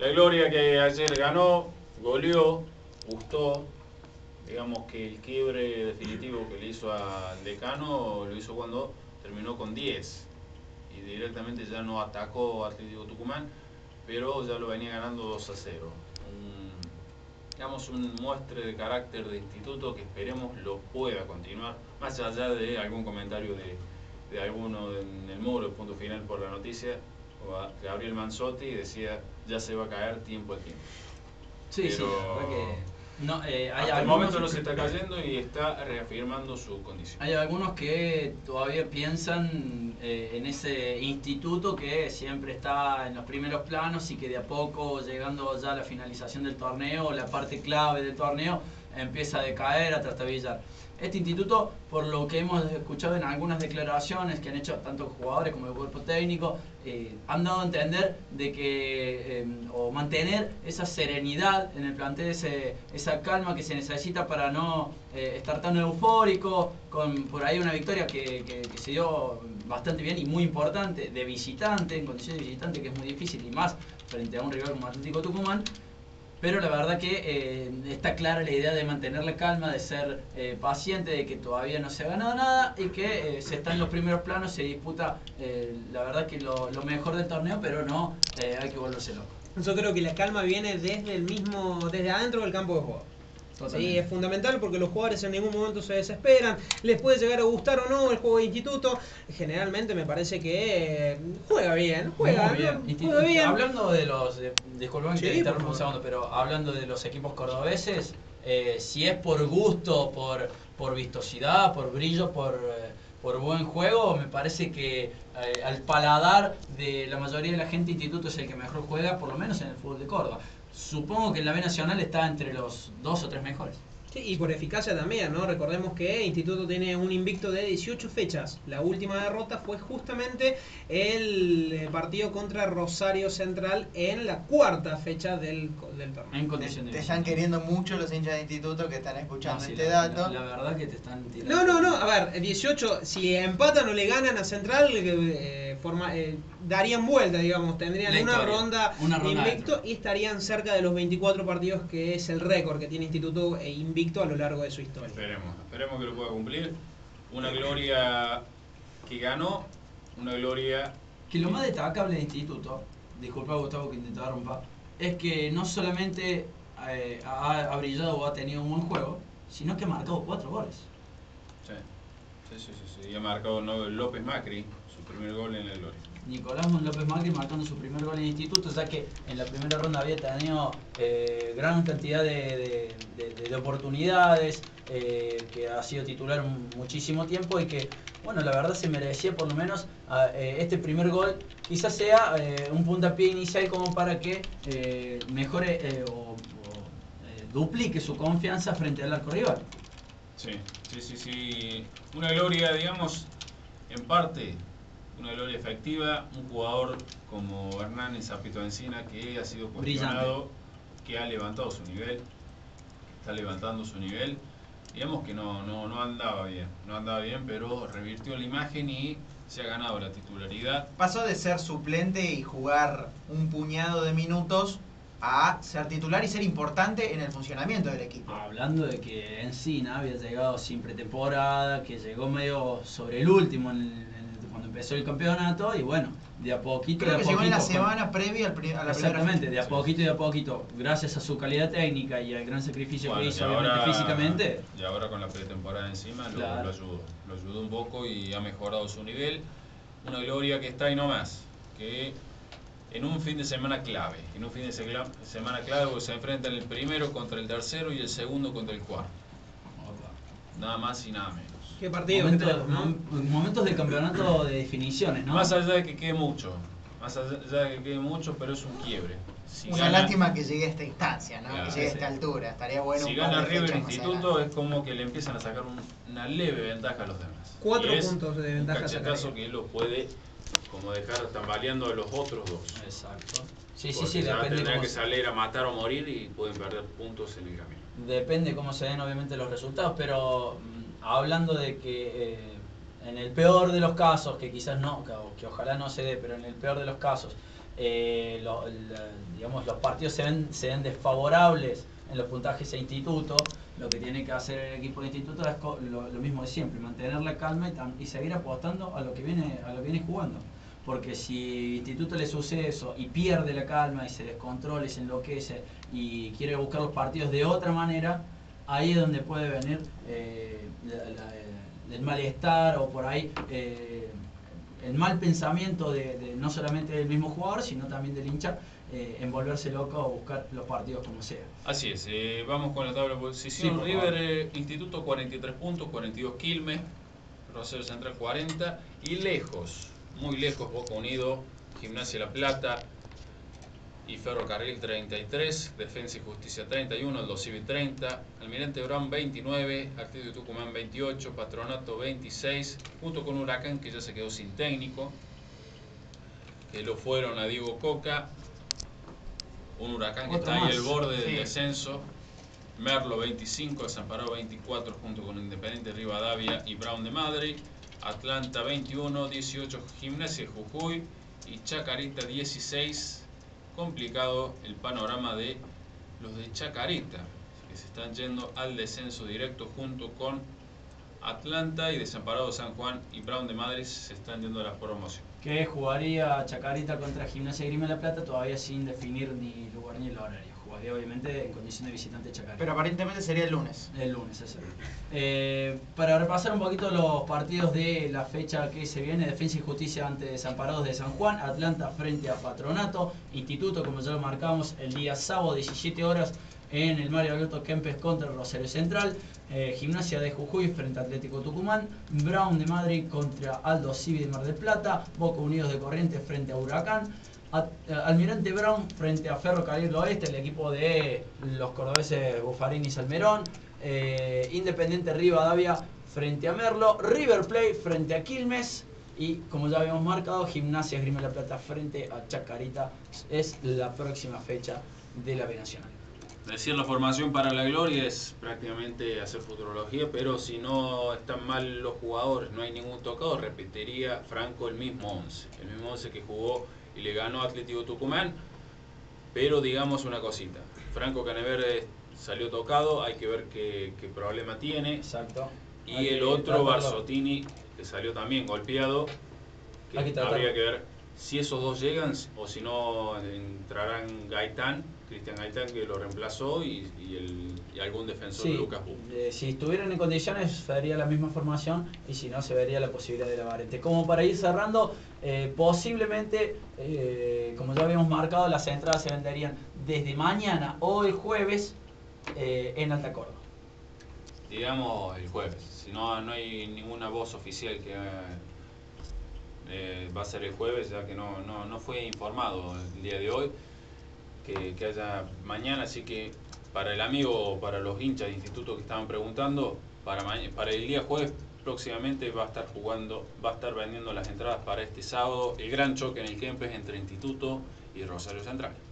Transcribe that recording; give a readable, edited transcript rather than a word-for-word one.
La Gloria que ayer ganó, goleó, gustó. Digamos que el quiebre definitivo que le hizo al Decano lo hizo cuando terminó con 10 y directamente ya no atacó a Atlético Tucumán, pero ya lo venía ganando 2-0. Digamos un muestre de carácter de instituto que esperemos lo pueda continuar, más allá de algún comentario de alguno en el muro, punto final por la noticia, Gabriel Manzotti decía ya se va a caer tiempo al tiempo. Sí, Pero sí, la verdad que no, hay hasta el momento no se está cayendo y está reafirmando su condición. Hay algunos que todavía piensan en ese instituto que siempre está en los primeros planos y que de a poco, llegando ya a la finalización del torneo, la parte clave del torneo, empieza a decaer, a trastabillar. Este instituto, por lo que hemos escuchado en algunas declaraciones que han hecho tanto jugadores como el cuerpo técnico, han dado a entender de que, o mantener esa serenidad en el plantel, esa calma que se necesita para no estar tan eufórico, con por ahí una victoria que se dio bastante bien y muy importante, de visitante, en condiciones de visitante, que es muy difícil, y más frente a un rival como Atlético Tucumán. Pero la verdad que está clara la idea de mantener la calma, de ser paciente, de que todavía no se ha ganado nada y que se está en los primeros planos, se disputa la verdad que lo mejor del torneo, pero no hay que volverse loco. Yo creo que la calma viene desde adentro del campo de juego. Sí, es fundamental porque los jugadores en ningún momento se desesperan, les puede llegar a gustar o no el juego de instituto. Generalmente me parece que juega bien, juega bien. Hablando de los, disculpen que interrumpa un segundo, pero hablando de los equipos cordobeses, si es por gusto, por vistosidad, por brillo, por buen juego, me parece que al paladar de la mayoría de la gente, Instituto es el que mejor juega, por lo menos en el fútbol de Córdoba. Supongo que en la B Nacional está entre los 2 o 3 mejores. Sí, y por eficacia también, ¿no? Recordemos que Instituto tiene un invicto de 18 fechas. La última derrota fue justamente el partido contra Rosario Central en la cuarta fecha del torneo. En condición de te están queriendo mucho los hinchas de Instituto que están escuchando este dato. dato. La verdad que te están tirando. No, a ver, 18, si empatan o le ganan a Central, darían vuelta, digamos, tendrían una ronda invicto y estarían cerca de los 24 partidos que es el récord que tiene Instituto invicto a lo largo de su historia. Esperemos que lo pueda cumplir. Una gloria que ganó, una gloria que lo más destacable del instituto, disculpa Gustavo que te interrumpa, es que no solamente ha brillado o ha tenido un buen juego, sino que ha marcado 4 goles. Sí. Y ha marcado López Macri, su primer gol en la gloria. Nicolás López Macri marcando su primer gol en instituto, ya que en la primera ronda había tenido gran cantidad de oportunidades, que ha sido titular muchísimo tiempo y que, bueno, la verdad se merecía por lo menos este primer gol. Quizás sea un puntapié inicial como para que mejore o duplique su confianza frente al arco rival. Sí. Una gloria, digamos, en parte una gloria efectiva, un jugador como Hernán Zapito Encina que ha sido cuestionado, que ha levantado su nivel, que está levantando su nivel, digamos que no andaba bien, pero revirtió la imagen y se ha ganado la titularidad. Pasó de ser suplente y jugar un puñado de minutos a ser titular y ser importante en el funcionamiento del equipo. Hablando de que Encina había llegado sin pretemporada, que llegó medio sobre el último cuando empezó el campeonato y bueno, de a poquito. Creo que llegó en la semana previa a la primera fecha. Exactamente, de a poquito, gracias a su calidad técnica y al gran sacrificio que hizo obviamente físicamente. Y ahora con la pretemporada encima lo ayudó un poco y ha mejorado su nivel. Una gloria que está ahí nomás, que en un fin de semana clave, porque se enfrentan el primero contra el tercero y el segundo contra el cuarto. Nada más y nada menos. ¿Qué partido? Momentos del campeonato de definiciones, ¿no? Más allá de que quede mucho, pero es un quiebre. Una lástima que llegue a esta instancia, ¿no? Claro, que llegue a esta altura. Estaría bueno. Si gana River Instituto es como que le empiezan a sacar una leve ventaja a los demás. 4 puntos de ventaja. Un cachetazo que lo puede como dejar tambaleando a los otros dos. Exacto. Sí, tendrán que salir a matar o morir y pueden perder puntos en el camino. Depende cómo se den obviamente los resultados, pero hablando de que en el peor de los casos, que quizás no, que ojalá no se dé, pero en el peor de los casos, digamos, los partidos se ven desfavorables en los puntajes a Instituto, lo que tiene que hacer el equipo de Instituto es lo mismo de siempre, mantener la calma y seguir apostando a lo que viene jugando. Porque si Instituto le sucede eso y pierde la calma y se descontrola y se enloquece y quiere buscar los partidos de otra manera, ahí es donde puede venir el malestar o por ahí el mal pensamiento de no solamente del mismo jugador, sino también del hincha, en volverse loco o buscar los partidos como sea. Así es, vamos con la tabla de posición. Sí, River, Instituto 43 puntos, 42 Quilmes, Rosario Central 40 y lejos, muy lejos, Boca Unido, Gimnasia La Plata y Ferrocarril 33, Defensa y Justicia 31, Aldo Civi 30, Almirante Brown 29, Atlético Tucumán 28, Patronato 26, junto con Huracán que ya se quedó sin técnico, que lo fueron a Diego Coca, un Huracán que está ahí al borde del descenso, Merlo 25, Desamparado 24 junto con Independiente Rivadavia y Brown de Madrid, Atlanta 21, 18 Gimnasia Jujuy y Chacarita 16. Complicado el panorama de los de Chacarita, que se están yendo al descenso directo junto con Atlanta y Desamparado San Juan y Brown de Madrid se están yendo a la promoción. Que jugaría Chacarita contra Gimnasia Grima de La Plata todavía sin definir ni lugar ni el horario. Jugaría obviamente en condición de visitante Chacarita. Pero aparentemente sería el lunes. El lunes, eso. Para repasar un poquito los partidos de la fecha que se viene: Defensa y Justicia ante Desamparados de San Juan, Atlanta frente a Patronato, Instituto, como ya lo marcamos, el día sábado 17 horas en el Mario Alberto Kempes contra Rosario Central, Gimnasia de Jujuy frente a Atlético Tucumán, Brown de Madrid contra Aldo Civi de Mar del Plata, Boca Unidos de Corrientes frente a Huracán, Almirante Brown frente a Ferrocarril Oeste, el equipo de los cordobeses Buffarini y Salmerón, Independiente Rivadavia frente a Merlo, River Plate frente a Quilmes y, como ya habíamos marcado, Gimnasia Esgrima de La Plata frente a Chacarita. Es la próxima fecha de la B Nacional. Decir la formación para la gloria es prácticamente hacer futurología, pero si no están mal los jugadores, no hay ningún tocado, repetiría Franco el mismo 11. El mismo 11 que jugó y le ganó a Atlético Tucumán, pero digamos una cosita. Franco Caneverde salió tocado, hay que ver qué problema tiene. Exacto. Y el otro, Barzottini, que salió también golpeado, que habría que ver si esos dos llegan o si no entrarán Cristian Gaitán, que lo reemplazó, y algún defensor de Lucas Bu. Si estuvieran en condiciones sería la misma formación, y si no se vería la posibilidad de Lavarente. Como para ir cerrando, posiblemente, como ya habíamos marcado, las entradas se venderían desde mañana o el jueves en Alta Córdoba. Digamos el jueves, si no hay ninguna voz oficial que va a ser el jueves, ya que no fue informado el día de hoy que haya mañana, así que para el amigo, para los hinchas de Instituto que estaban preguntando, para el día jueves próximamente va a estar vendiendo las entradas para este sábado, el gran choque en el Kempes entre Instituto y Rosario Central.